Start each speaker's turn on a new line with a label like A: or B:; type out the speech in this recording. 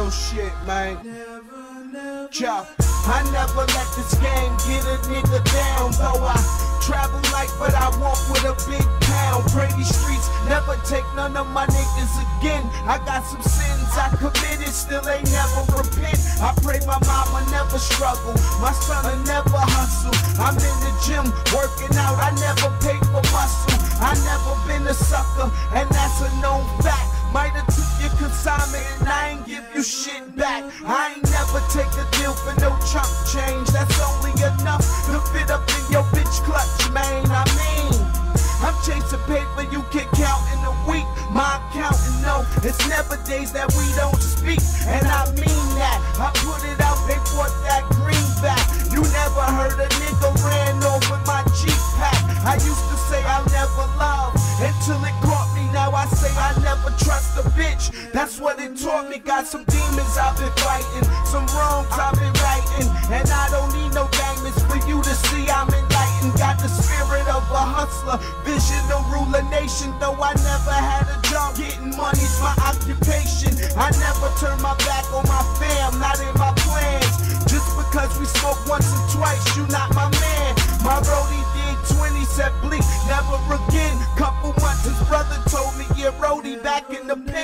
A: real shit, man. Chop. I never let this game get a nigga down. Though I travel light, but I walk with a big pound. Pray these streets never take none of my niggas again. I got some sins I committed, still ain't never repent. I pray my mama never struggle, my son will never hustle. I'm in the gym working out, I never pay for muscle. I never been a sucker, and that's a known fact. Might've took your consignment and I ain't give you shit back. I ain't never take a deal for no chump change. That's only enough to fit up in your bitch clutch, man. I mean, I'm chasing paper you can count in a week. My accountant know it's never days that we don't speak, and I mean that. I put it out, they bought that greenback. You never heard a nigga ran off with my Jeep pack. I used to say I'll never love until it caught me. Now I say I never trust a bitch. That's what it taught me. Got some demons I've been fighting, some wrongs I've been righting, and I don't need no diamonds for you to see I'm enlightened. Got the spirit of a hustler, vision to rule a nation. Though I never had a job, getting money's my occupation. I never turn my back on my fam, not in my plans. Just because we spoke once or twice, you not my man. My roadie did 20, said bleak, never again. Couple months, his brother told me, yeah, roadie back in the